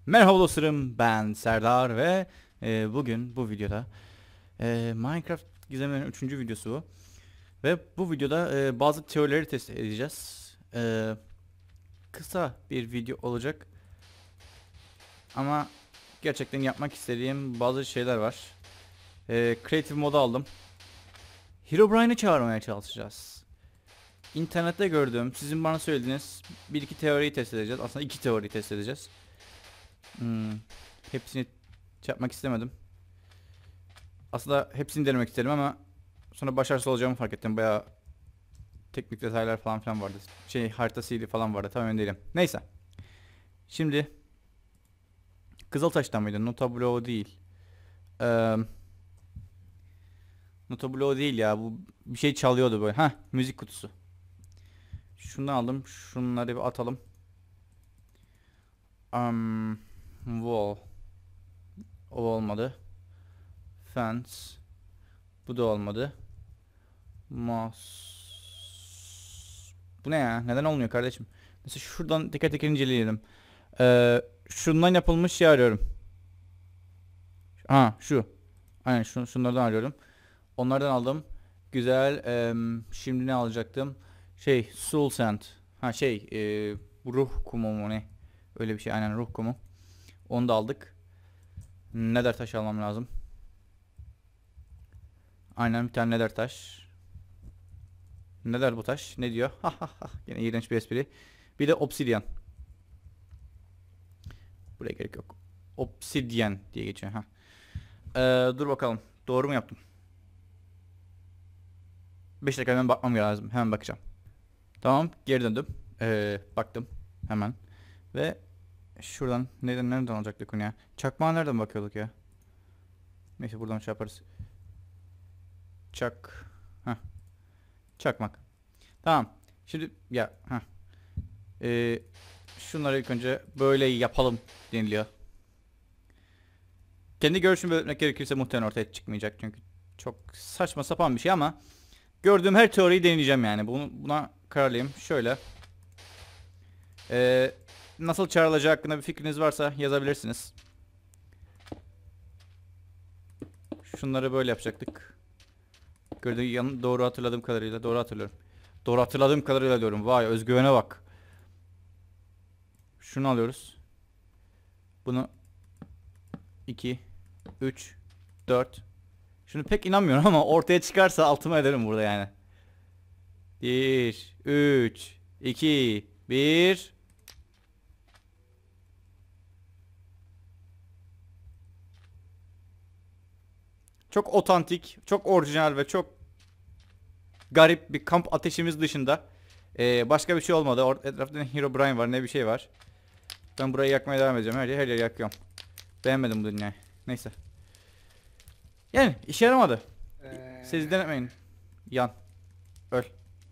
Merhaba dostlarım, ben Serdar ve bugün bu videoda Minecraft gizemlerinin 3. videosu bu. Ve bu videoda bazı teorileri test edeceğiz. Kısa bir video olacak ama gerçekten yapmak istediğim bazı şeyler var. Creative moda aldım. Herobrine'i çağırmaya çalışacağız. İnternette gördüğüm, sizin bana söylediğiniz bir iki teoriyi test edeceğiz. Aslında iki teoriyi test edeceğiz. Hmm, hepsini yapmak istemedim. Aslında hepsini denemek istedim ama sonra başarısız olacağımı fark ettim. Bayağı teknik detaylar falan filan vardı. Harita seedi falan vardı. Tam emin değilim. Neyse. Şimdi Kızıltaş'tan mıydı? Notablo değil. Ee, Notablo değil ya. Bu bir şey çalıyordu böyle. Ha, müzik kutusu. Şunu aldım. Şunları bir atalım. Wall. O olmadı. Fence. Bu da olmadı. Mouse. Bu ne ya? Neden olmuyor kardeşim? Mesela şuradan teker teker inceleyelim. Şundan yapılmış şey arıyorum. Ha şu. Aynen şunlardan arıyorum. Onlardan aldım. Güzel. Şimdi ne alacaktım? Soul Sand. Ha bu ruh kumu mu ne? Öyle bir şey. Aynen ruh kumu. Onu da aldık. Nether taş almam lazım. Aynen bir tane nether taş. Nether bu taş. Ne diyor? Ha ha ha. Yine iğrenç bir espri. Bir de obsidian. Buraya gerek yok. Obsidian diye geçiyor. Ha. Dur bakalım. Doğru mu yaptım? 5 dakika hemen bakmam lazım. Hemen bakacağım. Tamam, geri döndüm. Baktım hemen. Ve şuradan nereden alacaktık onu ya? Çakmağa nereden bakıyorduk ya? Neyse buradan şey yaparız. Çak. Heh, çakmak. Tamam. Şimdi ya Ee, şunları ilk önce böyle yapalım deniliyor. Kendi görüşümü belirtmek gerekirse muhtemelen ortaya çıkmayacak çünkü çok saçma sapan bir şey ama gördüğüm her teoriyi deneyeceğim yani. Buna kararlıyım. Şöyle. Ee, nasıl çağrılacağı hakkında bir fikriniz varsa yazabilirsiniz. Şunları böyle yapacaktık. Doğru hatırladığım kadarıyla doğru hatırlıyorum. Doğru hatırladığım kadarıyla diyorum. Vay özgüvene bak. Şunu alıyoruz. Bunu 2 3 4. Şunu pek inanmıyorum ama ortaya çıkarsa altıma ederim burada yani. 1 3 2 1. Çok otantik, çok orijinal ve çok garip bir kamp ateşimiz dışında başka bir şey olmadı. Etrafta ne Herobrine var ne bir şey var. Ben burayı yakmaya devam edeceğim. Her yer yakıyorum. Beğenmedim bu dünyayı. Neyse. Yani işe yaramadı. Siz denemeyin. Yan. Öl.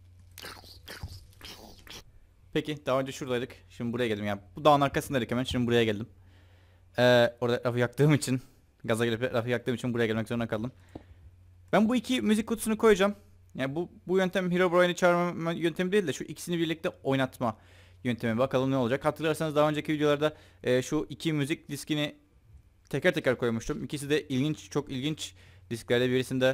Peki daha önce şuradaydık. Şimdi buraya geldim. Yani bu dağın arkasındaydık hemen. Şimdi buraya geldim. Orada rafı yaktığım için, gaza gelip rafı yaktığım için buraya gelmek zorunda kaldım. Ben bu iki müzik kutusunu koyacağım. Yani bu yöntem Herobrine'i çağırma yöntemi değil de şu ikisini birlikte oynatma yöntemi. Bakalım ne olacak. Hatırlarsanız daha önceki videolarda şu iki müzik diskini teker teker koymuştum. İkisi de ilginç, çok ilginç disklerde.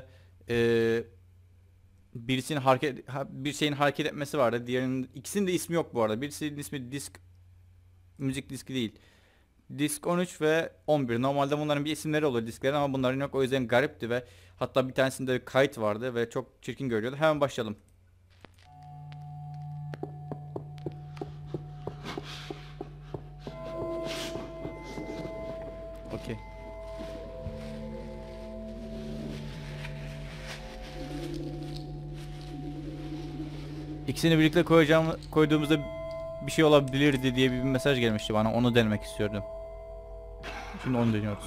Birisinin bir şeyin hareket etmesi vardı. Diğerinin ikisinin de ismi yok bu arada. Birisinin ismi müzik diski değil. Disk 13 ve 11. Normalde bunların bir isimleri olur disklerin ama bunların yok. O yüzden garipti ve hatta bir tanesinde kayıt vardı ve çok çirkin görünüyordu. Hemen başlayalım. Okey. İkisini birlikte koyduğumuzda bir şey olabilirdi diye bir mesaj gelmişti bana. Onu denemek istiyordum. Şimdi onu deniyoruz.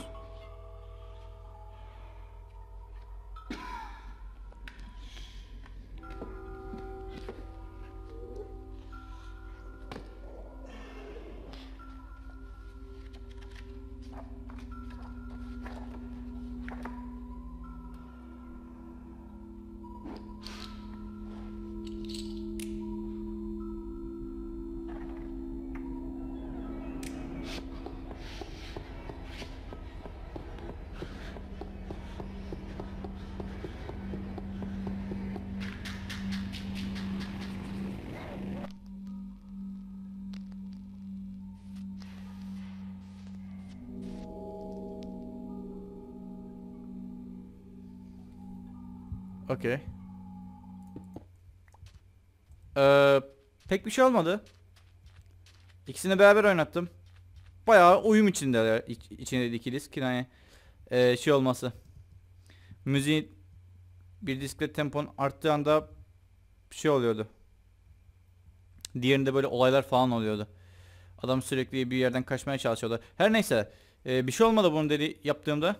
Okey. Pek bir şey olmadı. İkisini beraber oynattım. Bayağı uyum içinde içinde ikiliz ki yani şey olması. Müziğin bir diskle tempon arttığı anda şey oluyordu. Diğerinde böyle olaylar falan oluyordu. Adam sürekli bir yerden kaçmaya çalışıyordu. Her neyse. Bir şey olmadı bunu dedi yaptığımda.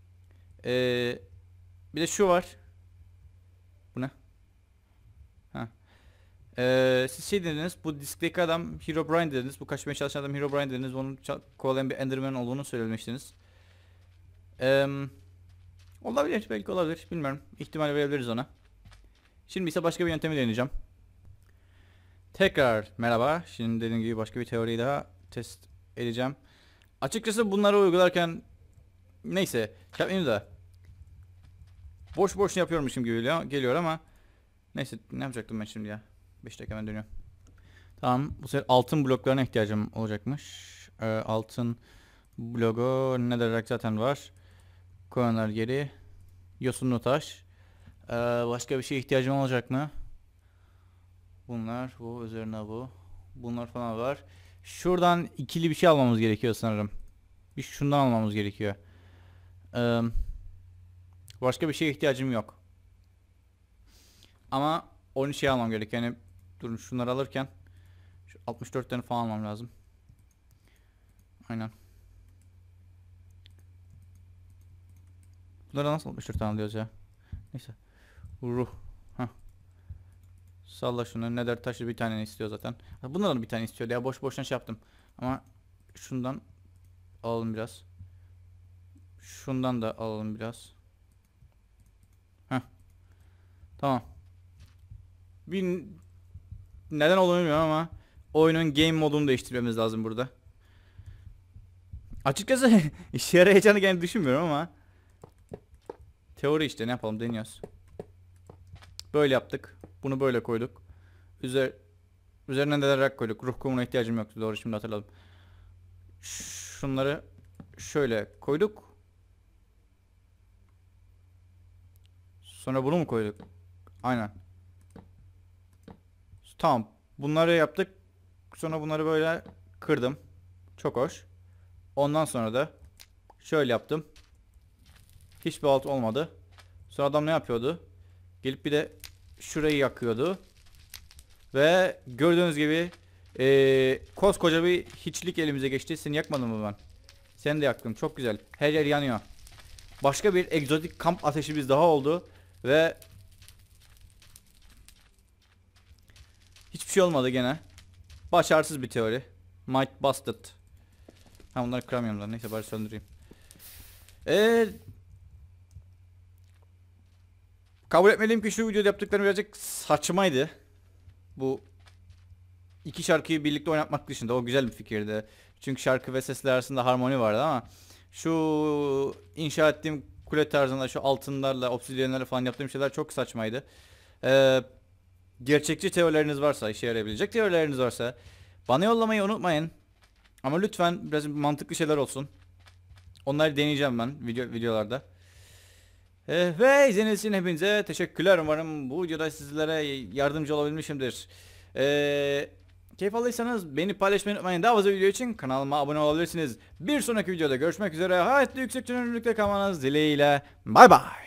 Bir de şu var. Bu ne? Ha. Siz şey dediniz. Bu diskteki adam Herobrine dediniz. Bu kaçmaya çalışan adam Herobrine dediniz. Onun kovalayan bir Enderman olduğunu söylemiştiniz. Olabilir. Belki olabilir. Bilmiyorum. İhtimal verebiliriz ona. Şimdi ise başka bir yöntemi deneyeceğim. Tekrar merhaba. Şimdi dediğim gibi başka bir teoriyi daha test edeceğim. Açıkçası bunları uygularken neyse yapmayayım da boş boş yapıyormuşum gibi geliyor ama neyse ne yapacaktım ben şimdi ya. 5 dakika hemen dönüyorum. Tamam, bu sefer altın bloklarına ihtiyacım olacakmış. Altın bloğu ne demek zaten var. Koyanlar geri. Yosunlu taş. Başka bir şeye ihtiyacım olacak mı? Bunlar, bu üzerine bu. Bunlar falan var. Şuradan ikili bir şey almamız gerekiyor sanırım. Bir şundan almamız gerekiyor. Başka bir şeye ihtiyacım yok. Ama 13 şey almam gerekiyor. Yani durun şunları alırken şu 64 tane falan almam lazım. Aynen. Bunları nasıl 64 tane alıyoruz ya? Neyse. Ruh. Heh. Salla şunu. Nether taşı bir tane istiyor zaten. Bunlardan bir tane istiyordu ya. Boş boşuna şey yaptım. Ama şundan alalım biraz. Şundan da alalım biraz. Heh. Tamam. Bir neden olduğunu bilmiyorum ama oyunun game modunu değiştirmemiz lazım burada. Açıkçası işe yarayacağını gene düşünmüyorum ama teori işte, ne yapalım, deniyoruz. Böyle yaptık. Bunu böyle koyduk. Üzerine de rak koyduk. Ruh kumuna ihtiyacım yoktu. Doğru, şimdi hatırladım. Şunları şöyle koyduk. Sonra bunu mu koyduk? Aynen. Tamam. Bunları yaptık. Sonra bunları böyle kırdım. Çok hoş. Ondan sonra da şöyle yaptım. Hiçbir alt olmadı. Sonra adam ne yapıyordu? Gelip bir de şurayı yakıyordu. Ve gördüğünüz gibi koskoca bir hiçlik elimize geçti. Seni yakmadım mı ben? Seni de yaktım. Çok güzel. Her yer yanıyor. Başka bir egzotik kamp ateşimiz daha oldu. Ve hiçbir şey olmadı gene. Başarısız bir teori. Might busted. Ha, bunları kıramıyorum da. Neyse bari söndüreyim. Kabul etmeliyim ki şu videoda yaptıklarım birazcık saçmaydı. Bu iki şarkıyı birlikte oynatmak dışında o güzel bir fikirdi. Çünkü şarkı ve sesler arasında harmoni vardı ama şu inşa ettiğim kule tarzında şu altınlarla, obsidyenlerle falan yaptığım şeyler çok saçmaydı. Gerçekçi teorileriniz varsa, işe yarayabilecek teorileriniz varsa bana yollamayı unutmayın. Ama lütfen biraz mantıklı şeyler olsun. Onları deneyeceğim ben videolarda. Ve izlediğiniz için hepinize teşekkürler. Umarım bu videoda sizlere yardımcı olabilmişimdir. Keyif aldıysanız beni paylaşmayı unutmayın. Daha fazla video için kanalıma abone olabilirsiniz. Bir sonraki videoda görüşmek üzere. Hayatlı yüksek çözünürlükte kalmanız dileğiyle. Bay bay.